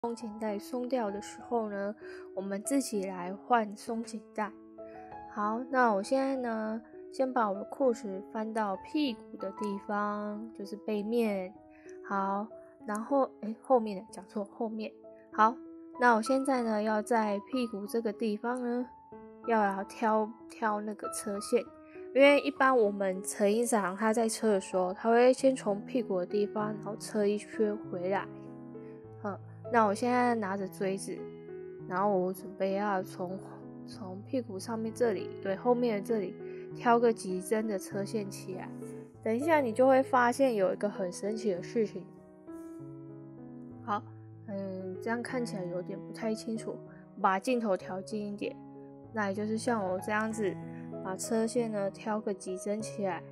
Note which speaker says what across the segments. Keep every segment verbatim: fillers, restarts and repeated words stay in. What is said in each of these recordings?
Speaker 1: 松紧带松掉的时候呢，我们自己来换松紧带。好，那我现在呢，先把我的裤子翻到屁股的地方，就是背面。好，然后诶后面的讲错，后面。好，那我现在呢，要在屁股这个地方呢，要要挑挑那个车线，因为一般我们车衣长他在车的时候，他会先从屁股的地方，然后车一圈回来。好，那我现在拿着锥子，然后我准备要从从屁股上面这里，对，后面的这里挑个几针的车线起来。等一下你就会发现有一个很神奇的事情。好，嗯，这样看起来有点不太清楚，把镜头调近一点。那也就是像我这样子，把车线呢挑个几针起来。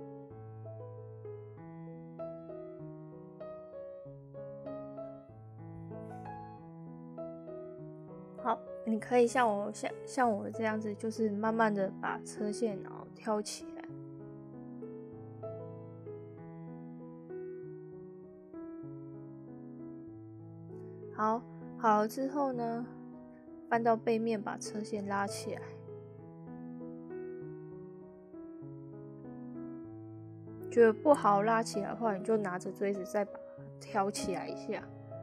Speaker 1: 好，你可以像我像像我这样子，就是慢慢的把车线然后挑起来。好，好了之后呢，翻到背面把车线拉起来。觉得不好拉起来的话，你就拿着锥子再把它挑起来一下。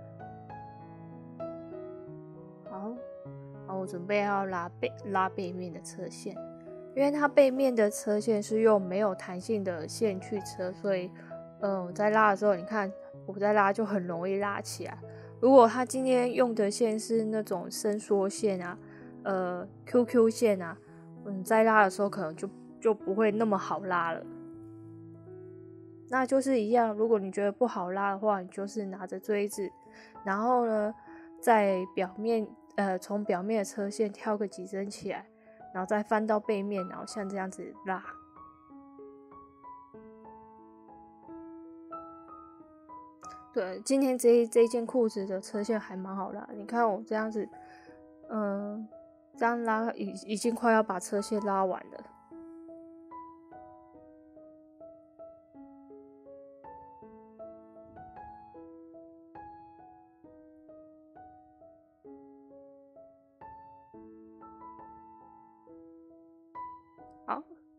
Speaker 1: 好，好，我准备要拉背拉背面的车线，因为它背面的车线是用没有弹性的线去车，所以，嗯，我在拉的时候，你看我在拉就很容易拉起来。如果他今天用的线是那种伸缩线啊，呃 ，Q Q 线啊，你在拉的时候可能就就不会那么好拉了。那就是一样，如果你觉得不好拉的话，你就是拿着锥子，然后呢，在表面呃从表面的车线挑个几针起来，然后再翻到背面，然后像这样子拉。对，今天这一这一件裤子的车线还蛮好拉，你看我这样子，嗯、呃，这样拉已已经快要把车线拉完了。好，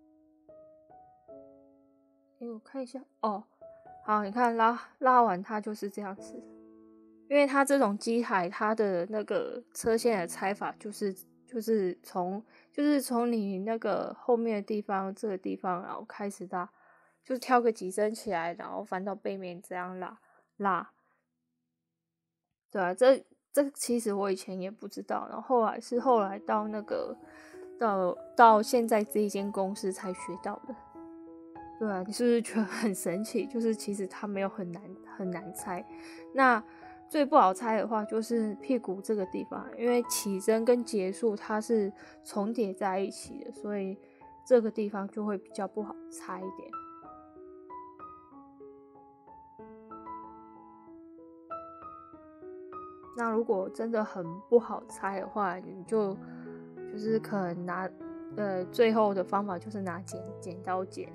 Speaker 1: 哎，我看一下哦，好，你看拉拉完它就是这样子。因为它这种机台，它的那个车线的拆法就是就是从就是从你那个后面的地方这个地方，然后开始拉，就是挑个几针起来，然后翻到背面这样拉拉。对啊，这这其实我以前也不知道，然后后来是后来到那个到到现在这一间公司才学到的。对啊，你是不是觉得很神奇？就是其实它没有很难很难猜。那最不好猜的话就是屁股这个地方，因为起针跟结束它是重叠在一起的，所以这个地方就会比较不好猜一点。那如果真的很不好猜的话，你就就是可能拿呃最后的方法就是拿剪剪刀剪。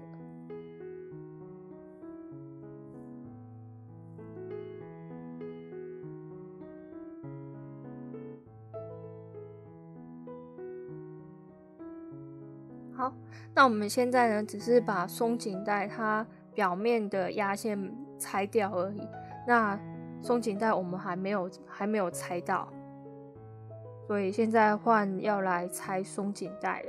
Speaker 1: 好，那我们现在呢，只是把松紧带它表面的压线拆掉而已。那松紧带我们还没有还没有拆到，所以现在换要来拆松紧带了。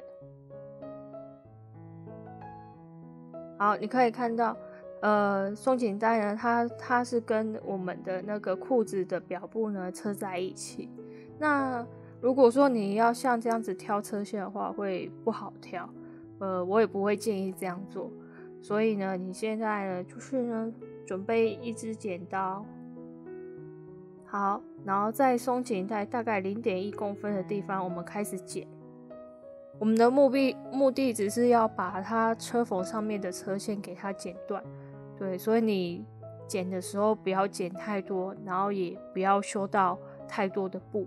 Speaker 1: 好，你可以看到，呃，松紧带呢，它它是跟我们的那个裤子的表布呢车在一起。那如果说你要像这样子挑车线的话，会不好挑。呃，我也不会建议这样做，所以呢，你现在呢，就是呢，准备一支剪刀，好，然后在松紧带大概零点一公分的地方，我们开始剪。我们的目的目的只是要把它车缝上面的车线给它剪断，对，所以你剪的时候不要剪太多，然后也不要修到太多的布。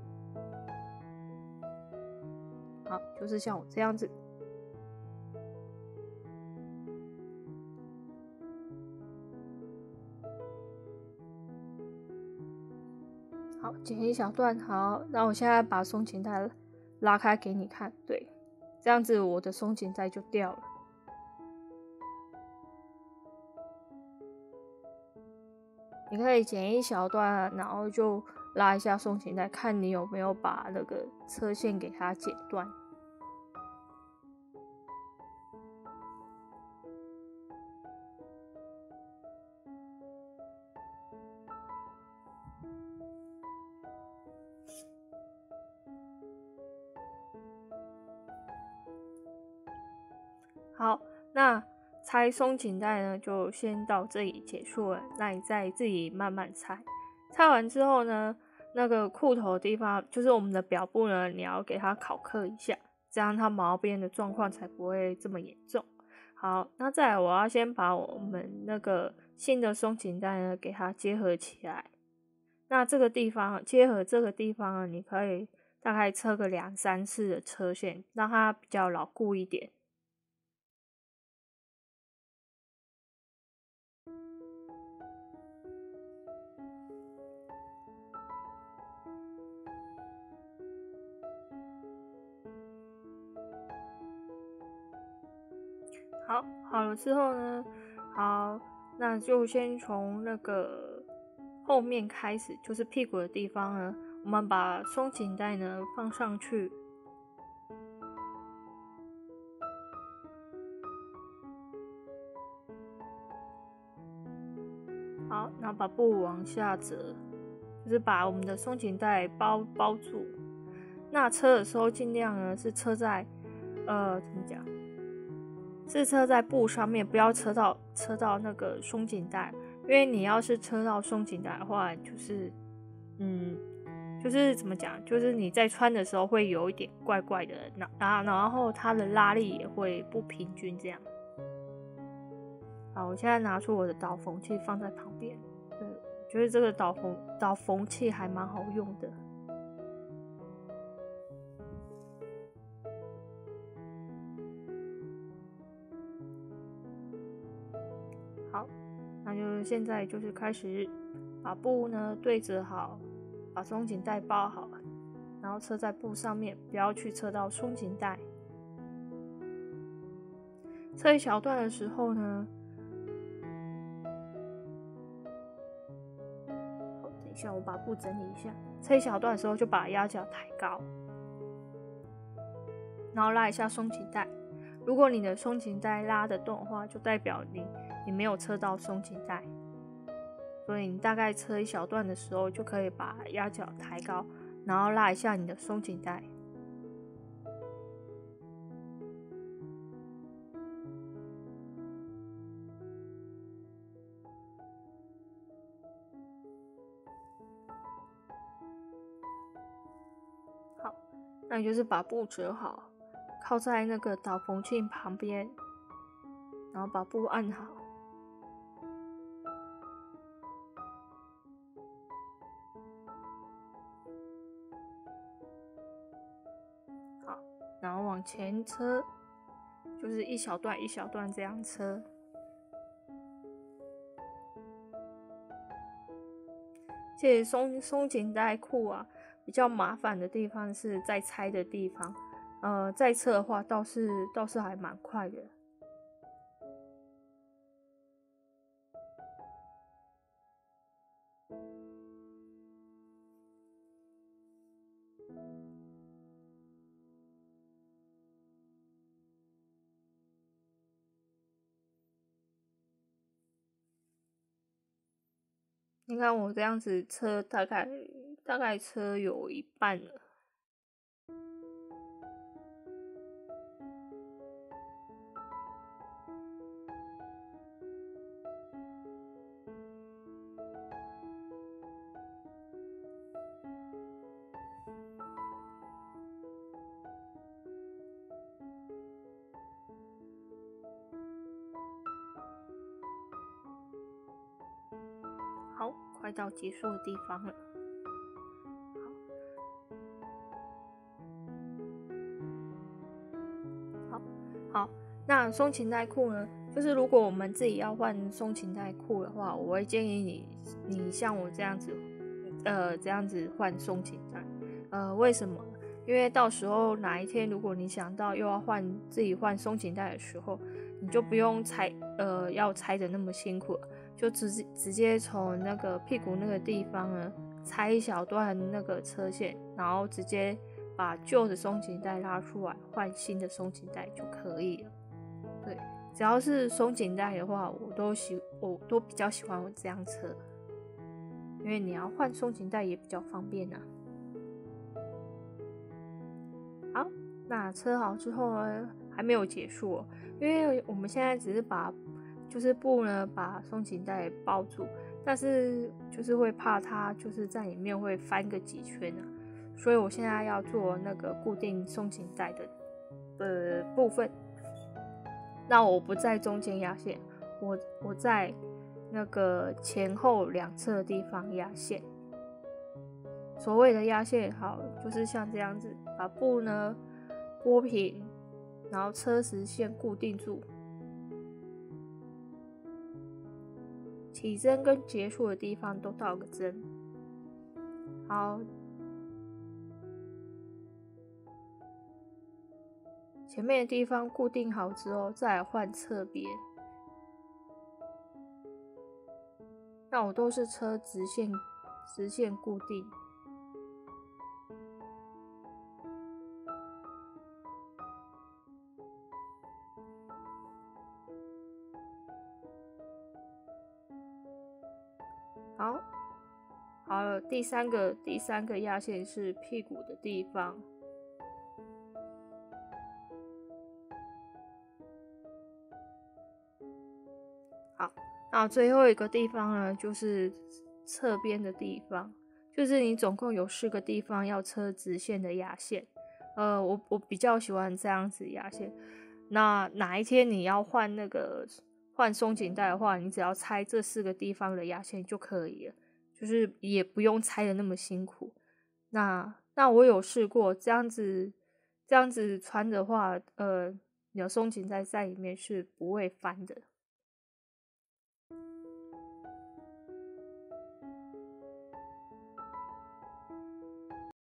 Speaker 1: 好，就是像我这样子。好， 剪一小段，好，那我现在把松紧带拉开给你看，对，这样子我的松紧带就掉了。你可以剪一小段，然后就拉一下松紧带，看你有没有把那个车线给它剪断。好，那拆松紧带呢，就先到这里结束了。那你再自己慢慢拆。拆完之后呢，那个裤头的地方，就是我们的表布呢，你要给它烤刻一下，这样它毛边的状况才不会这么严重。好，那再来我要先把我们那个新的松紧带呢，给它结合起来。那这个地方结合这个地方呢，你可以大概车个两三次的车线，让它比较牢固一点。好，好了之后呢，好，那就先从那个后面开始，就是屁股的地方呢，我们把松紧带呢放上去。好，然后把布往下折，就是把我们的松紧带包包住。那车的时候尽量呢是车在，呃，怎么讲？是车在布上面，不要车到车到那个松紧带，因为你要是车到松紧带的话，就是嗯，就是怎么讲，就是你在穿的时候会有一点怪怪的，然后然后它的拉力也会不平均这样。好，我现在拿出我的导缝器放在旁边，对，我觉得这个导缝导缝器还蛮好用的。好，那就现在就是开始把布呢对折好，把松紧带包好，然后车在布上面，不要去车到松紧带。车一小段的时候呢，好，等一下我把布整理一下。车一小段的时候就把压脚抬高，然后拉一下松紧带。如果你的松紧带拉得动的话，就代表你你没有车到松紧带，所以你大概车一小段的时候，就可以把压脚抬高，然后拉一下你的松紧带。好，那你就是把布折好，靠在那个导缝器旁边，然后把布按好。好，然后往前车，就是一小段一小段这样车。其实松松紧带裤啊，比较麻烦的地方是在拆的地方，呃，在车的话倒是倒是还蛮快的。你看我这样子车大概大概车有一半了。好，快到结束的地方了。好，好，那松紧带裤呢？就是如果我们自己要换松紧带裤的话，我会建议你，你像我这样子， 呃这样子换松紧带。呃，为什么？因为到时候哪一天如果你想到又要换自己换松紧带的时候，你就不用拆呃要拆的那么辛苦了，就直直接从那个屁股那个地方呢拆一小段那个车线，然后直接把旧的松紧带拉出来，换新的松紧带就可以了。对，只要是松紧带的话，我都喜我都比较喜欢我这样车，因为你要换松紧带也比较方便啊。好，那车好之后呢，还没有结束哦，因为我们现在只是把就是布呢把松紧带包住，但是就是会怕它就是在里面会翻个几圈啊，所以我现在要做那个固定松紧带的的部分。那我不在中间压线，我我在那个前后两侧的地方压线。所谓的压线好，就是像这样子，把布呢拨平，然后车时线固定住，起针跟结束的地方都倒个针。好，前面的地方固定好之后，再来换侧边。那我都是车直线直线固定。好，好了，第三个第三个压线是屁股的地方。好，那最后一个地方呢，就是侧边的地方，就是你总共有四个地方要车直线的压线。呃，我我比较喜欢这样子压线。那哪一天你要换那个换松紧带的话，你只要拆这四个地方的压线就可以了，就是也不用拆的那么辛苦。那那我有试过这样子，这样子穿的话，呃，你的松紧带在里面是不会翻的。